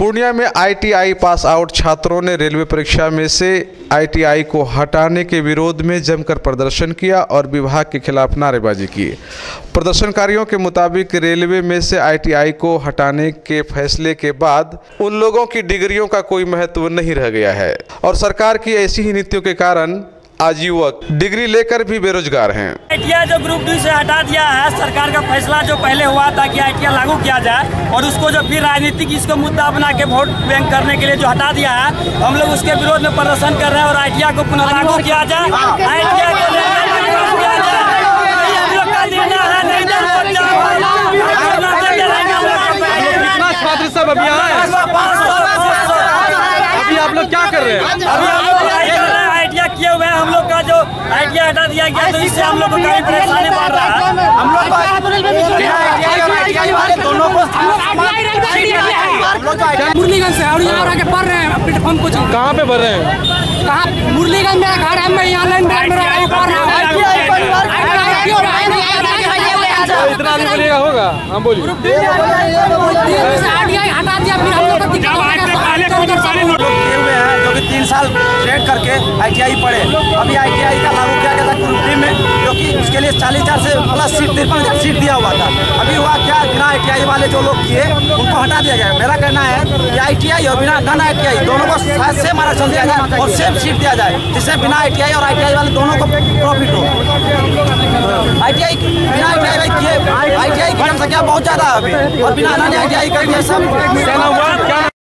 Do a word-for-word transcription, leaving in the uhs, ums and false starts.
पूर्णिया में I T I pass out छात्रों ने रेलवे परीक्षा में से आई टी आई को हटाने के विरोध में जमकर प्रदर्शन किया और विभाग के खिलाफ नारेबाजी की। प्रदर्शनकारियों के मुताबिक रेलवे में से आई टी आई को हटाने के फैसले के बाद उन लोगों की डिग्रियों का कोई महत्व नहीं रह गया है और सरकार की ऐसी ही नीतियों के कारण आज युवक डिग्री लेकर भी बेरोजगार हैं। आई टी आई जो ग्रुप डी से हटा दिया है, सरकार का फैसला जो पहले हुआ था कि आई टी आई लागू किया जाए और उसको जो फिर राजनीतिक इसको मुद्दा बना के वोट बैंक करने के लिए जो हटा दिया है, हम लोग उसके विरोध में प्रदर्शन कर रहे हैं और आई टी आई को पुनः लागू किया जाए। आई टी आई को छात्र सब अभी आए, अभी आप लोग क्या कर रहे हैं? किए हुए हैं हम लोग का जो आई टी आई हटा दिया गया, तो इससे हम लोग को काफी परेशानी बढ़ रहा है। हम लोग दोनों को मुरलीगंज से और यहाँ आके पढ़ रहे हैं प्लेटफॉर्म कोचिंग। कहाँ पे पढ़ रहे हैं? कहाँ? मुरलीगंज मेरा घर है, मैं यहाँ लाइन में मेरा पढ़ रहा हूँ। इतना आदमी बोलिएगा होगा? हम बोलिए हटा दिया, फिर हम लोग को दिक्कत जो कि तीन साल ट्रेड करके आई टी आई पढ़े। अभी आई टी आई का लागू किया गया था ग्रुप डी में, जो कि उसके लिए चालीस हजार से प्लस सीट तिरपन हजार सीट दिया हुआ था। अभी हुआ क्या, बिना आई टी आई वाले जो लोग किए उनको हटा दिया गया। मेरा कहना है कि आई टी आई और बिना नॉन आई टी आई दोनों को सेम आरक्षण दिया जाए और सेम सीट दिया जाए, जिससे बिना आई टी आई और आई टी आई वाले दोनों को प्रॉफिट हो। आई टी आई बिना आई टी आई किए, आई टी आई की जनसंख्या बहुत ज्यादा है अभी, और बिना नॉन आई टी आई का